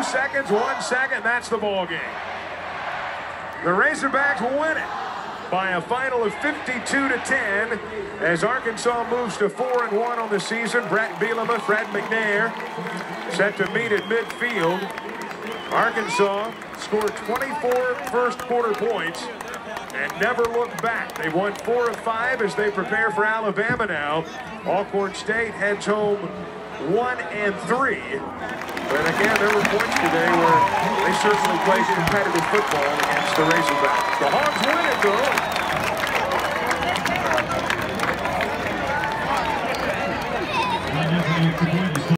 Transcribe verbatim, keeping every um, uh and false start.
Two seconds, one second, that's the ball game. The Razorbacks win it by a final of fifty-two to ten as Arkansas moves to four and one on the season. Brett Bielema, Fred McNair set to meet at midfield. Arkansas scored twenty-four first quarter points and never looked back. They won four of five as they prepare for Alabama now. Alcorn State heads home one and three. But again, there were points today where they certainly played competitive football against the Razorbacks. The Hogs win it, though.